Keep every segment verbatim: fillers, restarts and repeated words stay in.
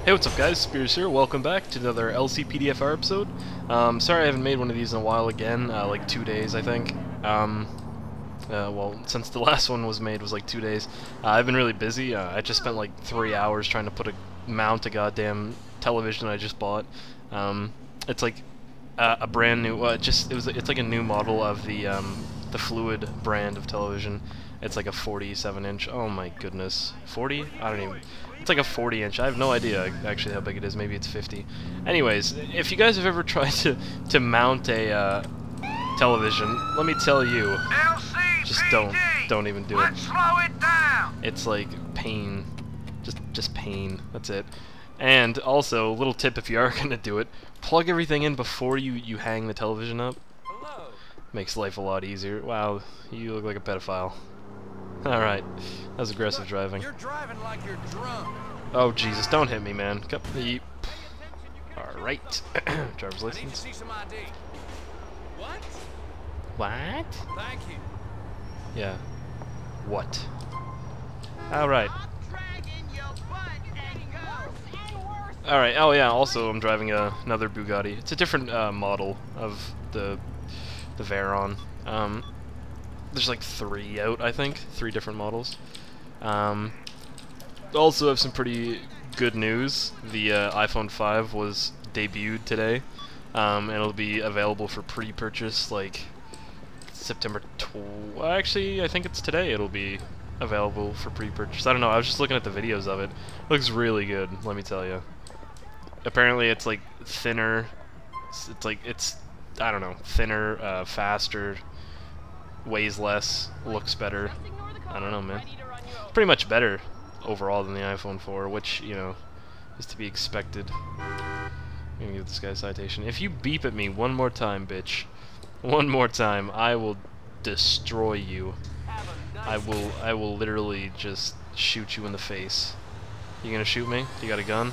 Hey, what's up guys, Spears here, welcome back to another L C P D F R episode. Um, sorry I haven't made one of these in a while again, uh, like two days I think. Um, uh, well, since the last one was made was like two days. Uh, I've been really busy, uh, I just spent like three hours trying to put a mount a goddamn television I just bought. Um, it's like uh, a brand new, uh, it just, it was, it's like a new model of the, um, the Fluid brand of television. It's like a forty-seven inch, oh my goodness, forty? I don't even... It's like a forty inch. I have no idea actually how big it is. Maybe it's fifty. Anyways, if you guys have ever tried to to mount a uh, television, let me tell you, just don't don't even do it. Slow it down. It's like pain, just just pain. That's it. And also, little tip if you are gonna do it, plug everything in before you you hang the television up. Hello. Makes life a lot easier. Wow, you look like a pedophile. Alright, that was aggressive Look, driving. You're driving like you're drunk. Oh Jesus, don't hit me, man. Cup the Alright. Driver's I need to license. see some I D. What? What? Thank you. Yeah. What? Alright. Alright, oh yeah, also I'm driving a, another Bugatti. It's a different uh, model of the the Veyron. Um, there's like three out, I think. Three different models. Um, also have some pretty good news. The uh, iPhone five was debuted today, um, and it'll be available for pre-purchase like September twelfth. Actually, I think it's today it'll be available for pre-purchase. I don't know, I was just looking at the videos of it. It looks really good, let me tell you. Apparently it's like thinner, it's, it's like, it's, I don't know, thinner, uh, faster, weighs less, looks better. I don't know, man. Pretty much better overall than the iPhone four, which, you know, is to be expected. I'm gonna give this guy a citation. If you beep at me one more time, bitch, one more time, I will destroy you. I will, I will literally just shoot you in the face. You gonna shoot me? You got a gun?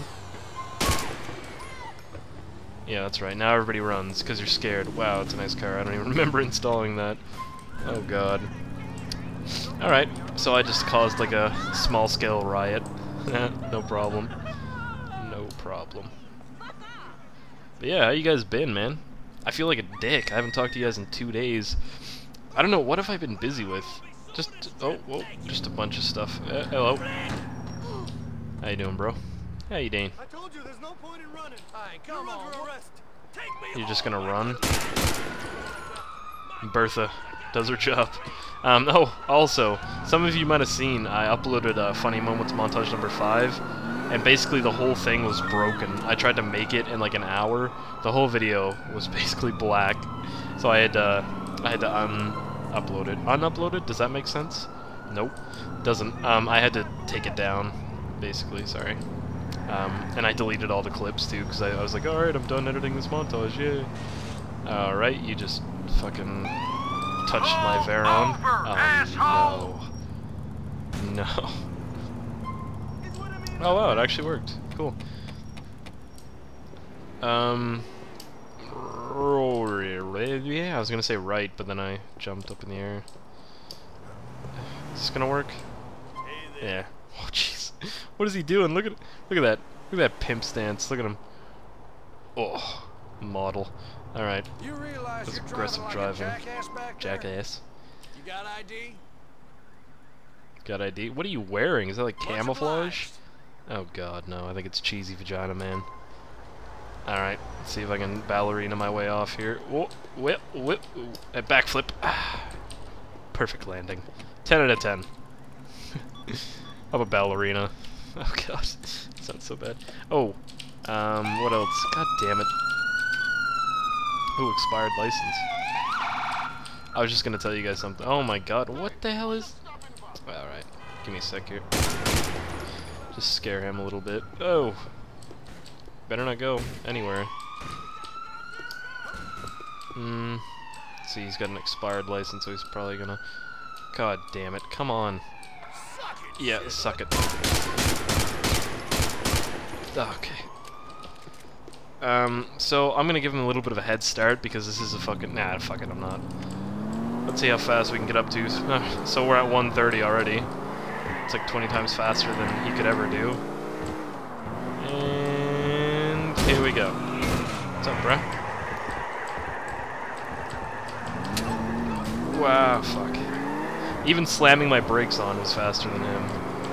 Yeah, that's right. Now everybody runs because you're scared. Wow, it's a nice car. I don't even remember installing that. Oh god. Alright, so I just caused like a small-scale riot. No problem. No problem. But yeah, how you guys been, man? I feel like a dick. I haven't talked to you guys in two days. I don't know, what have I been busy with? Just, oh, whoa, just a bunch of stuff. Uh, hello. How you doing, bro? How you doing? I told you there's no point in running. Hey, come You're on. Under arrest. Take me You're just gonna home. run? Bertha does her job. Um, oh, also, some of you might have seen I uploaded a Funny Moments montage number five, and basically the whole thing was broken. I tried to make it in like an hour. The whole video was basically black, so I had to, I had to un-upload it. Un-upload it? Does that make sense? Nope, doesn't. Um, I had to take it down, basically. Sorry. Um, and I deleted all the clips too, because I, I was like, alright, I'm done editing this montage, yay. Alright, you just fucking touched my Veyron. Oh, no. No. Oh wow, it actually worked. Cool. Um, yeah, I was gonna say right, but then I jumped up in the air. Is this gonna work? Yeah. Oh jeez. What is he doing? Look at look at that. Look at that pimp stance. Look at him. Oh, model. All right. You realize That's you're aggressive driving. Like driving. a jackass back there? Jackass. You got I D? Got I D. What are you wearing? Is that like camouflage? Oh god, no. I think it's cheesy vagina man. All right. Let's see if I can ballerina my way off here. Whoa, whip, whip, a backflip. Ah, perfect landing. Ten out of ten. I'm a ballerina. Oh god, sounds so bad. Oh, um, what else? God damn it. Ooh, expired license. I was just gonna tell you guys something. Oh my god, what the hell is... Alright, give me a sec here. Just scare him a little bit. Oh! Better not go anywhere. Hmm. See, he's got an expired license, so he's probably gonna... God damn it, come on. Yeah, suck it. Okay. Um, so I'm gonna give him a little bit of a head start because this is a fucking... Nah, fuck it, I'm not. Let's see how fast we can get up to. So we're at one thirty already. It's like twenty times faster than he could ever do. And Here we go. What's up, bruh? Wow, fuck. Even slamming my brakes on was faster than him.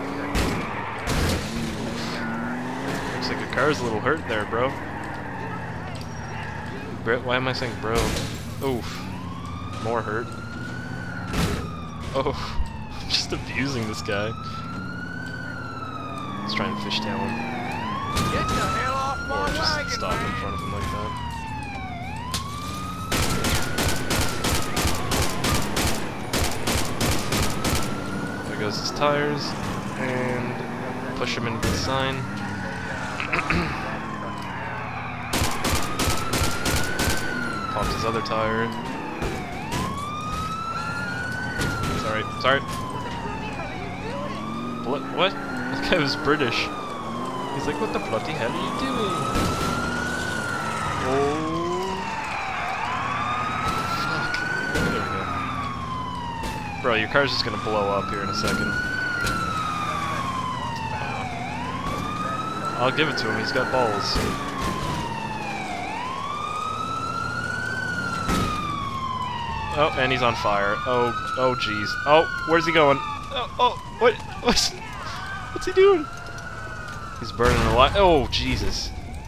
Looks like your car's a little hurt there, bro. Bro, why am I saying bro? Oof. More hurt. Oh, I'm just abusing this guy. Let's try and fishtail him. Get the hell off my Or just wagon, stop man. in front of him like that. There goes his tires, and push him into the sign. Pops his other tire. Sorry, sorry. What? What? This guy was British. He's like, what the bloody hell are you doing? Oh. Fuck. There we go. Bro, your car's just gonna blow up here in a second. I'll give it to him, he's got balls. Oh, and he's on fire. Oh, oh jeez. Oh, where's he going? Oh, oh, what? What's, what's he doing? He's burning a lot. Oh, Jesus.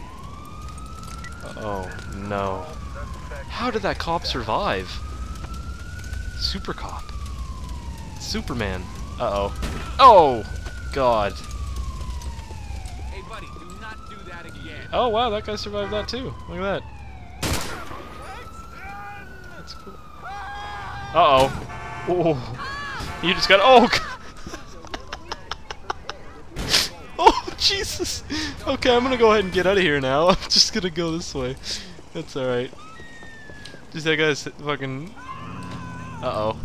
Oh, no. How did that cop survive? Super cop. Superman. Uh-oh. Oh, God. Hey, buddy, do not do that again. Oh, wow, that guy survived that too. Look at that. That's cool. Uh-oh. Oh. You just got... Oh, oh, Jesus. Okay, I'm gonna go ahead and get out of here now. I'm just gonna go this way. That's alright. Just that guy's fucking... Uh-oh.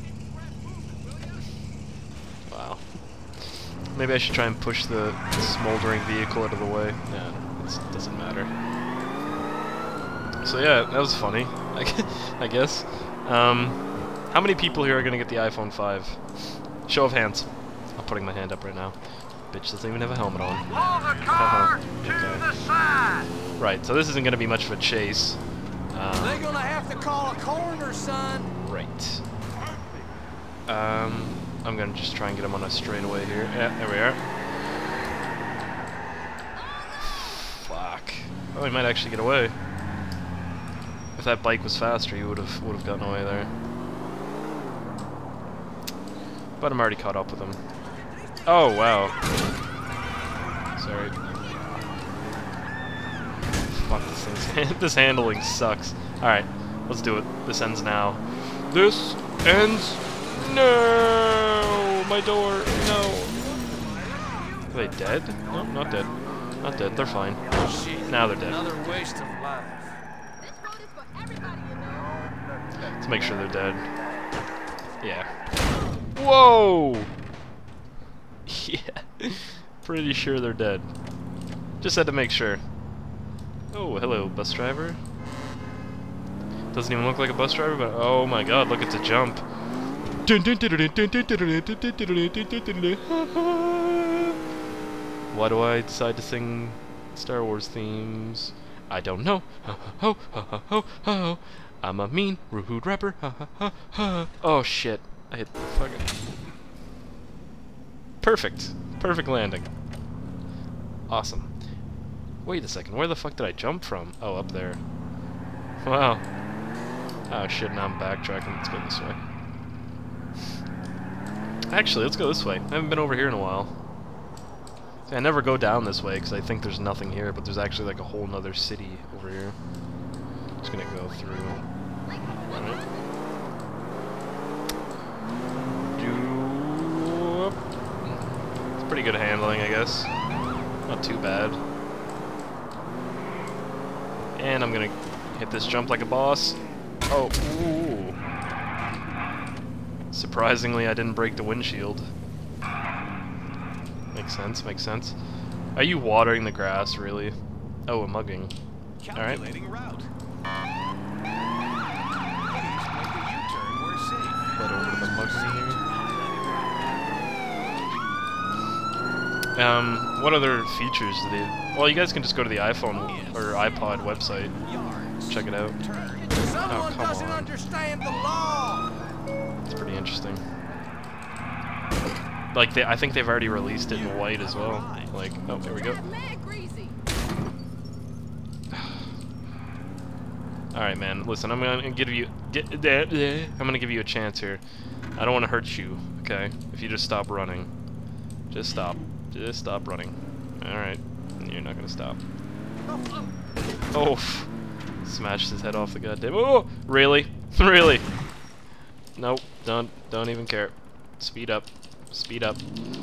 Wow. Maybe I should try and push the smoldering vehicle out of the way. Yeah, it doesn't matter. So yeah, that was funny, I guess. Um, how many people here are gonna get the iPhone five? Show of hands. I'm putting my hand up right now. Bitch doesn't even have a helmet on. Pull the car Uh-huh. to Okay. the side. Right, so this isn't gonna be much of a chase. Um, They're gonna have to call a coroner, son. Right. Um, I'm gonna just try and get him on a straightaway here. Yeah, there we are. Fuck. Oh, he might actually get away. If that bike was faster, he would have would have gotten away there. But I'm already caught up with him. Oh wow. Sorry. Fuck this thing's this handling sucks. All right, let's do it. This ends now. This ends. No, my door. No. Are they dead? No, not dead. Not dead. They're fine. Shit. Now they're dead. Another waste of life. This road is for everybody, you know. Let's make sure they're dead. Yeah. Whoa! Yeah. Pretty sure they're dead. Just had to make sure. Oh, hello, bus driver. Doesn't even look like a bus driver, but oh my god, look at the jump. Why do I decide to sing Star Wars themes? I don't know. Ho ho ho ho ho. I'm a mean, rude rapper. Ha ha ha ha. Oh shit! I hit the fucking. Perfect. Perfect landing. Awesome. Wait a second. Where the fuck did I jump from? Oh, up there. Wow. Oh shit! Now I'm backtracking. Let's go this way. Actually, let's go this way. I haven't been over here in a while. See, I never go down this way because I think there's nothing here, but there's actually like a whole nother city over here. Just gonna go through. Alright. Do- It's pretty good handling, I guess. Not too bad. And I'm gonna hit this jump like a boss. Oh, ooh. Surprisingly, I didn't break the windshield. Makes sense, makes sense. Are you watering the grass, really? Oh, a mugging. Alright. Calculating route. Please make a U-turn where safe. Head over to the mugging here. Um, what other features do they... Well, you guys can just go to the iPhone or iPod website. Check it out. Someone come doesn't on. understand the law. It's pretty interesting. Like, they, I think they've already released it in white as well. Like, oh, there we go. Mad greasy. Alright, man, listen, I'm gonna give you... Get, I'm gonna give you a chance here. I don't want to hurt you, okay? If you just stop running. Just stop. Just stop running. Alright. You're not gonna stop. Oh! Smashed his head off the goddamn... Oh! Really? Really? Nope. Don't, don't even care. Speed up. Speed up.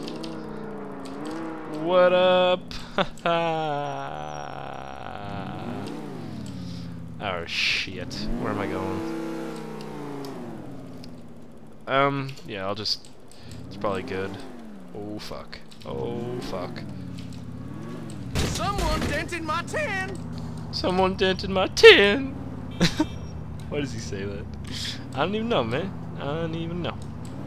What up? Oh shit. Where am I going? Um, yeah, I'll just... It's probably good. Oh fuck. Oh fuck. Someone dented my tin. Someone dented my tin! Why does he say that? I don't even know, man. I don't even know.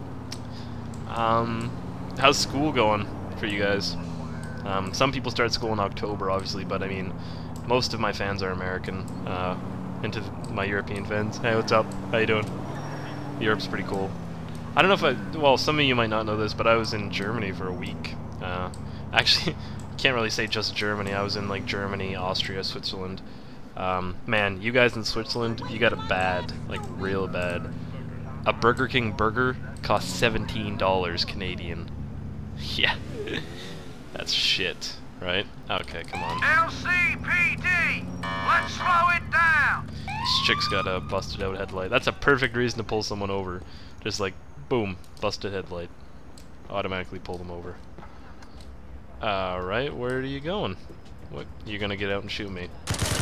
Um, how's school going for you guys? Um, some people start school in October, obviously, but I mean, most of my fans are American. Uh, into my European fans. Hey, what's up? How you doing? Europe's pretty cool. I don't know if I... Well, some of you might not know this, but I was in Germany for a week. Uh, actually, can't really say just Germany. I was in, like, Germany, Austria, Switzerland. Um, man, you guys in Switzerland, you got it bad. Like, real bad. A Burger King burger costs seventeen dollars Canadian. Yeah. That's shit, right? Okay, come on. L C P D, let's slow it down. This chick's got a busted out headlight. That's a perfect reason to pull someone over. Just like, boom, busted headlight. Automatically pull them over. Alright, where are you going? What, you gonna get out and shoot me?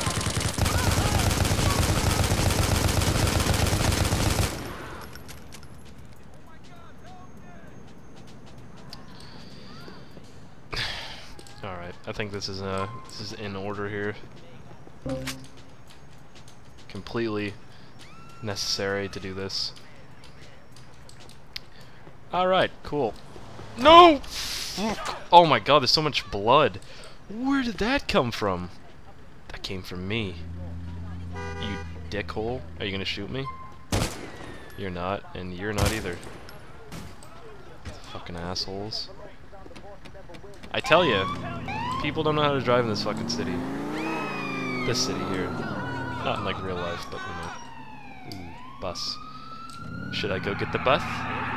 Alright, I think this is uh this is in order here. Completely necessary to do this. Alright, cool. No! Fuck. Oh my god, there's so much blood. Where did that come from? That came from me. You dickhole. Are you gonna shoot me? You're not, and you're not either. Fucking assholes. I tell you, people don't know how to drive in this fucking city. This city here. Not in like real life, but you know. Ooh, bus. Should I go get the bus?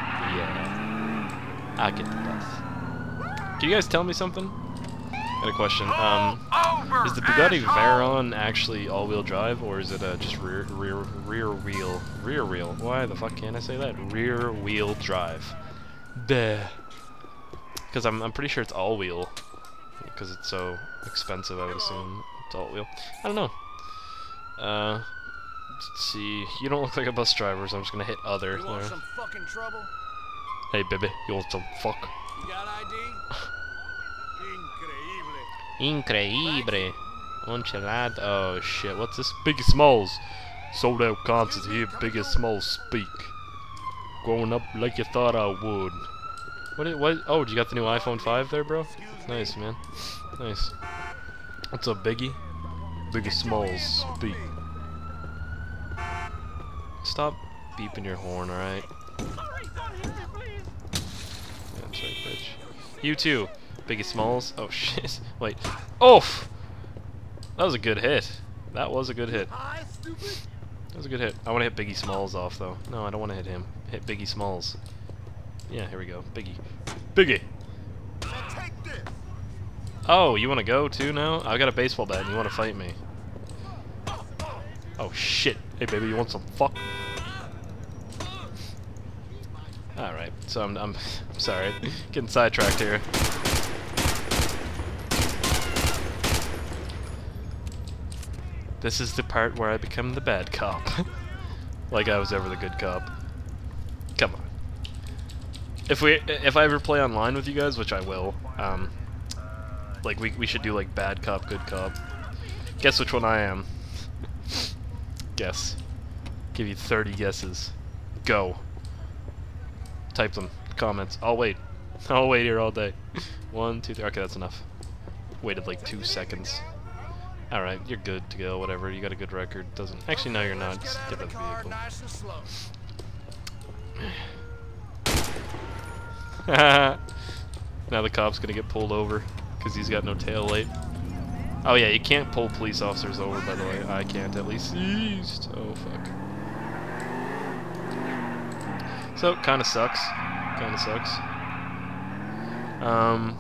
Yeah. I'll get the bus. Can you guys tell me something? I got a question. Um, is the Bugatti Veyron actually all-wheel drive, or is it uh, just rear, rear, rear wheel, rear wheel? Why the fuck can't I say that? Rear wheel drive. Duh. Because I'm, I'm pretty sure it's all-wheel. Because it's so expensive, I would assume it's all-wheel. I don't know. Uh, let's see. You don't look like a bus driver, so I'm just gonna hit other. You want there. some fucking trouble? Hey, baby, you want some fuck? You got I D? Increíble. Unchelad. Oh shit, what's this? Biggie Smalls. Sold out concert here, Biggie Smalls speak. Growing up like you thought I would. What? Is, what? Oh, you got the new iPhone five there, bro? Nice, man. Nice. What's up, Biggie? Biggie Smalls speak. Stop beeping your horn, alright? That's right, bitch. You too, Biggie Smalls. Oh shit. Wait. Oh! That was a good hit. That was a good hit. That was a good hit. I want to hit Biggie Smalls off, though. No, I don't want to hit him. Hit Biggie Smalls. Yeah, here we go. Biggie. Biggie! Oh, you want to go, too, now? I got a baseball bat, and you want to fight me. Oh, shit. Hey, baby, you want some fuck? Alright, so I'm, I'm, I'm sorry. Getting sidetracked here. This is the part where I become the bad cop. Like I was ever the good cop. Come on. If we, if I ever play online with you guys, which I will, um, like we, we should do like bad cop, good cop. Guess which one I am. Guess. Give you thirty guesses. Go. Type them. Comments. I'll wait. I'll wait here all day. One, two, three. Okay, that's enough. Waited like two seconds. Alright, you're good to go, whatever. You got a good record. Doesn't actually no you're not. Just get the vehicle. Now the cop's gonna get pulled over because he's got no tail light. Oh yeah, you can't pull police officers over, by the way. I can't, at least. Oh fuck. So kind of sucks. Kind of sucks. Um.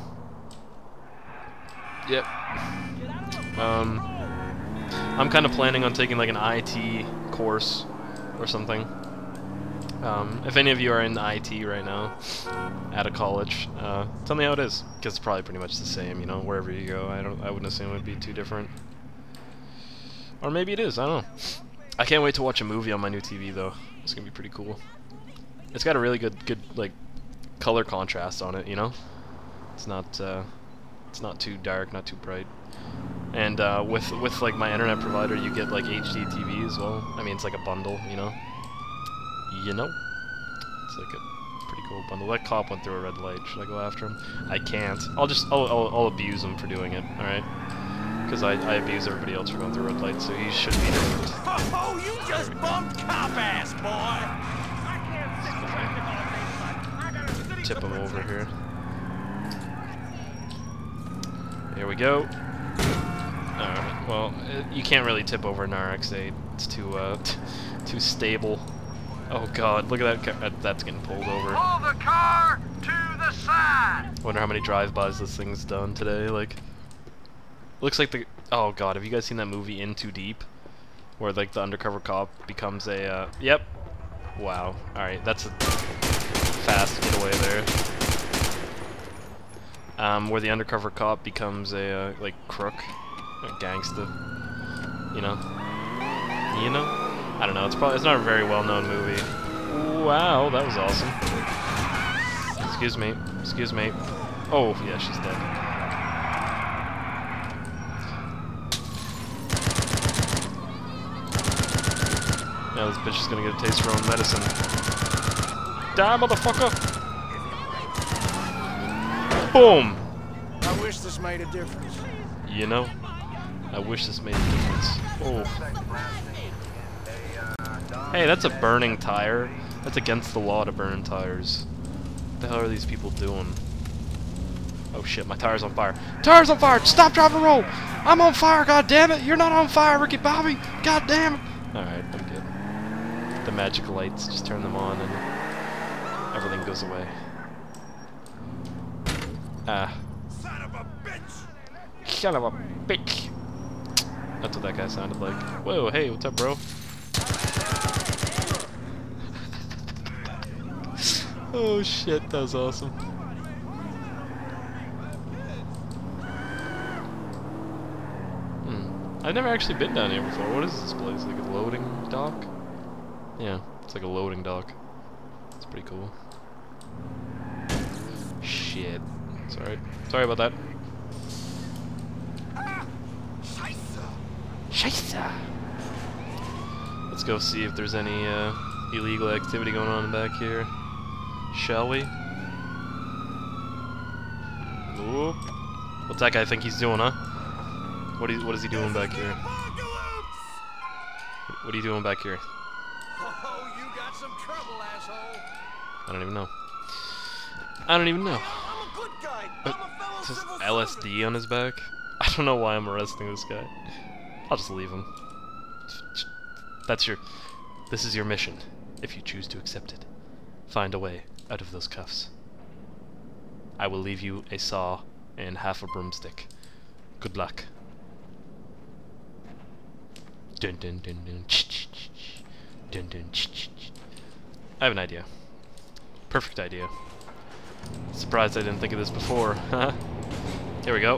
Yep. Um. I'm kind of planning on taking like an I T course or something. Um, if any of you are in I T right now, out of college, uh, tell me how it is, because it's probably pretty much the same, you know, wherever you go. I don't, I wouldn't assume it would be too different. Or maybe it is, I don't know. I can't wait to watch a movie on my new T V, though. It's gonna be pretty cool. It's got a really good, good, like, color contrast on it, you know? It's not, uh, it's not too dark, not too bright. And, uh, with, with, like, my internet provider, you get, like, H D T V as well. I mean, it's like a bundle, you know? You know? It's like a pretty cool bundle. That cop went through a red light. Should I go after him? I can't. I'll just, I'll, I'll, I'll abuse him for doing it, alright? Because I, I abuse everybody else for going through red lights, so he should be different. Oh, you just bumped cop ass, boy! Tip him over here. Here we go. Alright, well, it, you can't really tip over an R X eight. It's too, uh, too stable. Oh god, look at that, car. That's getting pulled over. Pull the car to the side! Wonder how many drive-bys this thing's done today, like... Looks like the... Oh god, have you guys seen that movie In Too Deep? Where, like, the undercover cop becomes a, uh... Yep. Wow. Alright, that's a fast getaway there. Um, where the undercover cop becomes a, uh, like, crook. A gangsta. You know? You know? I don't know, it's probably, it's not a very well-known movie. Wow, that was awesome. Excuse me, excuse me. Oh, yeah, she's dead. Now this bitch is gonna get a taste of her own medicine. Die, motherfucker! Boom! I wish this made a difference. You know? I wish this made a difference. Oh. Hey, that's a burning tire. That's against the law to burn tires. What the hell are these people doing? Oh shit, my tire's on fire. Tire's on fire! Stop, drop, and roll! I'm on fire, god damn it! You're not on fire, Ricky Bobby! God damn it! Alright, I'm good. The magic lights, just turn them on and everything goes away. Ah. Son of a bitch! Son of a bitch! That's what that guy sounded like. Whoa, hey, what's up, bro? Oh shit, that was awesome. Hmm. I've never actually been down here before. What is this place? Like a loading dock? Yeah, it's like a loading dock. It's pretty cool. Shit. Sorry. Sorry about that. Scheisse! Let's go see if there's any uh, illegal activity going on back here. Shall we? Whoop. What's that guy think he's doing, huh? What is, what is he doing back here? What are you doing back here? Oh, you got some trouble, asshole. I don't even know. I don't even know. I'm a good guy. I'm a fellow Just civil L S D servant. on his back? I don't know why I'm arresting this guy. I'll just leave him. That's your... This is your mission, if you choose to accept it. Find a way out of those cuffs. I will leave you a saw and half a broomstick. Good luck. Dun dun dun dun. Dun dun. I have an idea. Perfect idea. Surprised I didn't think of this before. Here we go.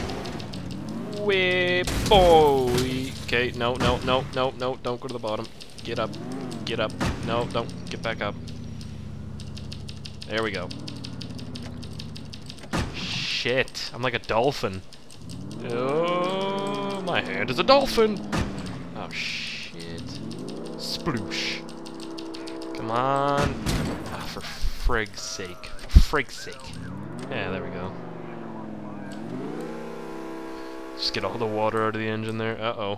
Whip boy. Okay, no, no, no, no, no, don't go to the bottom. Get up. Get up. No, don't. Get back up. There we go. Shit. I'm like a dolphin. Oh, my hand is a dolphin. Oh, shit. Sploosh. Come on. Ah, for frig's sake. For freak's sake. Yeah, there we go. Just get all the water out of the engine there. Uh-oh.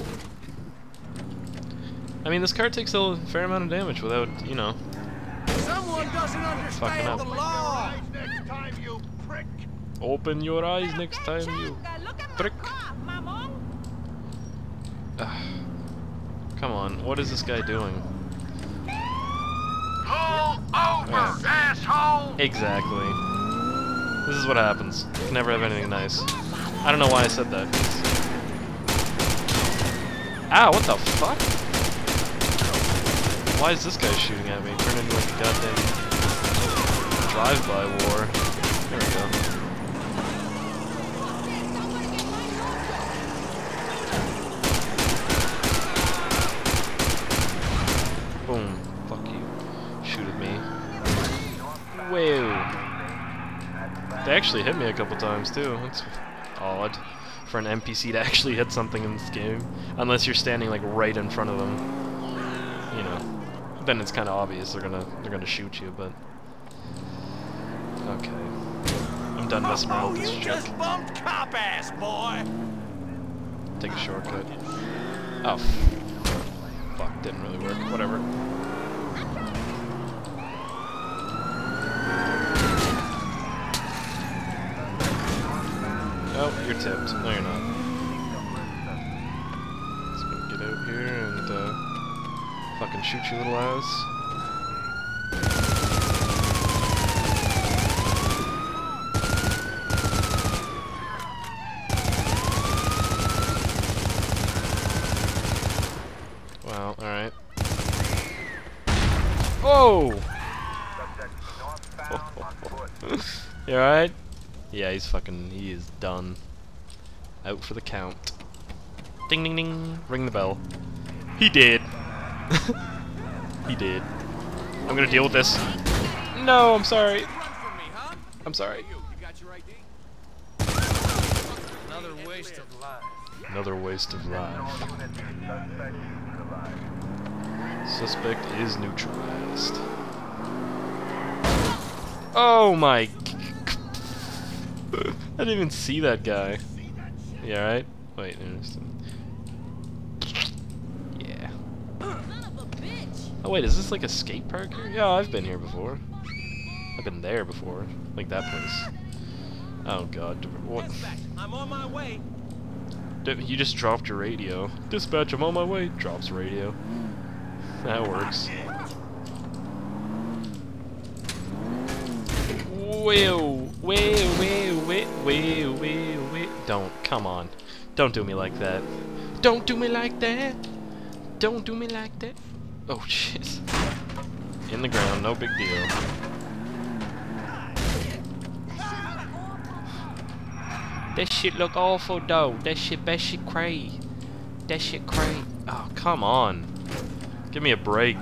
I mean, this car takes a fair amount of damage without, you know, Someone doesn't fucking understand up. the law. Next time, you prick. Open your eyes next time, you prick. Ugh. Come on, what is this guy doing? Pull over, Oh. asshole! Exactly. This is what happens. You can never have anything nice. I don't know why I said that. Ow, what the fuck? Why is this guy shooting at me? Turned into like a goddamn drive-by war. There we go. Boom. Fuck you. Shoot at me. Whoa. They actually hit me a couple times too. That's odd for an N P C to actually hit something in this game. Unless you're standing like right in front of them. You know. Then it's kinda obvious they're gonna they're gonna shoot you, but okay. I'm done messing around with this You chick. just bumped cop ass, boy. Take a shortcut. Oh fuck, didn't really work. Whatever. Oh, you're tipped. No, you're not. Just gonna get out here and uh, fucking shoot you little ass. Wow, alright. Oh! You alright? Yeah, he's fucking, he is done. Out for the count. Ding ding ding, ring the bell. He did. He did. I'm gonna deal with this. No, I'm sorry. Run from me, huh? I'm sorry. You, you got your I D? Another waste of life. Another waste of life. Suspect is neutralized. Oh my... I didn't even see that guy. Yeah, right? Wait, there's... Yeah. Oh wait, is this like a skate park here? Yeah, I've been here before. I've been there before. Like that place. Oh god. What? Dispatch, I'm on my way. D- You just dropped your radio. Dispatch, I'm on my way. Drops radio. That works. Whoa, wait, wait, wait, wait, wait, wait. Don't, come on. Don't do me like that. Don't do me like that. Don't do me like that. Oh, shit. In the ground, no big deal. That shit look awful, though. That shit, that shit cray. That shit cray. Oh, come on. Give me a break.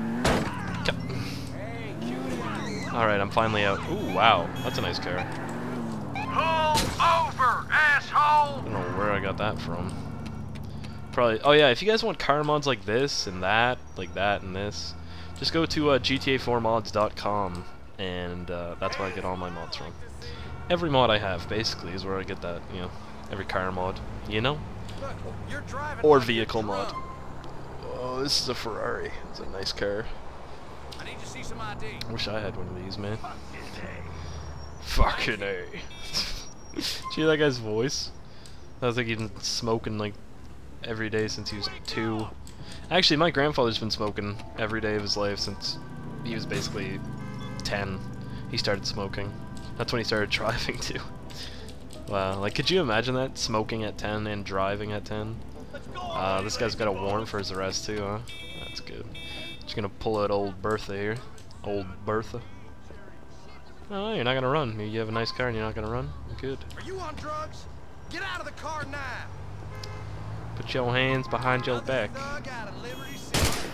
Alright, I'm finally out. Ooh, wow. That's a nice car. Pull over, asshole! I don't know where I got that from. Probably. Oh yeah, if you guys want car mods like this and that, like that and this, just go to uh, G T A four mods dot com, and uh, that's where I get all my mods from. Every mod I have, basically, is where I get that, you know, every car mod, you know? Look, you're driving Or like you're vehicle mod. drunk. Oh, this is a Ferrari. It's a nice car. I need to see some I D. I wish I had one of these, man. Fucking A. Did you hear that guy's voice? Sounds like he's been smoking like every day since he was two. Actually, my grandfather's been smoking every day of his life since he was basically ten. He started smoking. That's when he started driving too. Wow, like could you imagine that? Smoking at ten and driving at ten? Uh, this guy's got a warrant for his arrest too, huh? That's good. Just gonna pull out old Bertha here. Old Bertha. Oh, you're not gonna run. You have a nice car and you're not gonna run? Good. Are you on drugs? Get out of the car now. Put your hands behind your back. Thug out of Liberty City.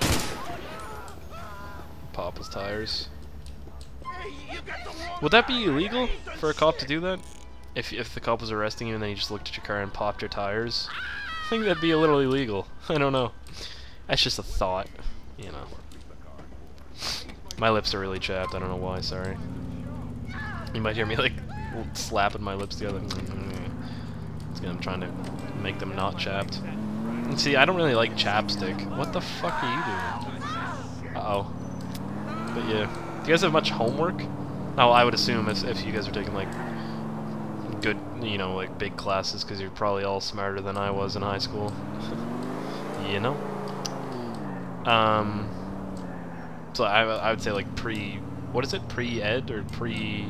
Pop his tires. Hey, you got the wrong Would that be guy. illegal He's a for a cop to shit. do that? If if the cop was arresting you and then he just looked at your car and popped your tires? I think that'd be a little illegal. I don't know. That's just a thought, you know. My lips are really chapped. I don't know why. Sorry. You might hear me like slapping my lips together. It's I'm trying to make them not chapped. And see, I don't really like chapstick. What the fuck are you doing? Uh-oh. But yeah. Do you guys have much homework? Oh, I would assume if, if you guys are taking like good, you know, like big classes, because you're probably all smarter than I was in high school. You know? Um, so I, I would say like pre, what is it? Pre-ed or pre,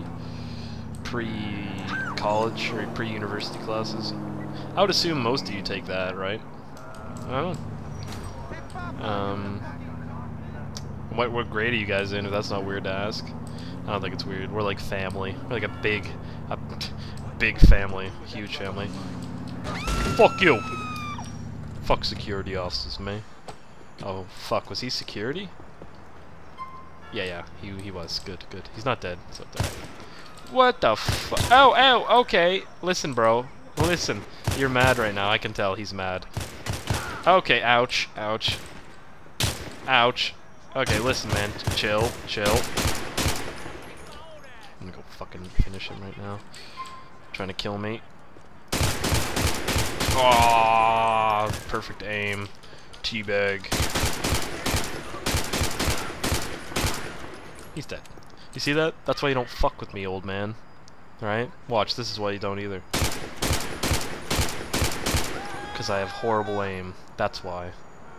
pre-college or pre-university classes? I would assume most of you take that, right? I don't know. Um, what, what grade are you guys in, if that's not weird to ask? I don't think it's weird. We're like family. We're like a big, a big family. Huge family. Fuck you! Fuck security officers, man. Oh, fuck. Was he security? Yeah, yeah. He, he was. Good, good. He's not dead. He's not dead. What the fuck? Oh, ow! Okay. Listen, bro. Listen. You're mad right now. I can tell he's mad. Okay, ouch. Ouch. Ouch. Okay, listen, man. Chill. Chill. I'm gonna go fucking finish him right now. Trying to kill me. Oh, perfect aim. Teabag. He's dead. You see that? That's why you don't fuck with me, old man. Alright? Watch, this is why you don't either. Because I have horrible aim. That's why.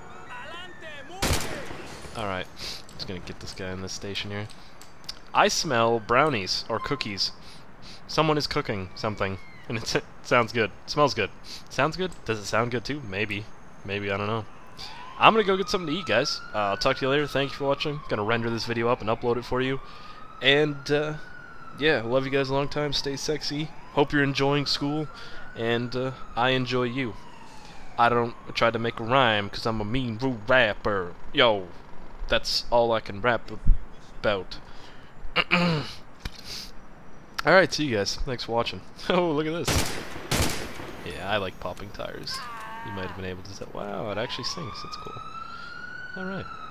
Alright. Just gonna get this guy in this station here. I smell brownies or cookies. Someone is cooking something. And it's, it sounds good. It smells good. Sounds good? Does it sound good too? Maybe. Maybe, I don't know. I'm gonna go get something to eat, guys. Uh, I'll talk to you later. Thank you for watching. Gonna render this video up and upload it for you. And, uh, yeah, love you guys a long time. Stay sexy. Hope you're enjoying school. And, uh, I enjoy you. I don't try to make a rhyme because I'm a mean, rude rapper. Yo, that's all I can rap about. Alright, see you guys. Thanks for watching. Oh, look at this. Yeah, I like popping tires. You might have been able to tell. Wow, it actually sings. That's cool. Alright.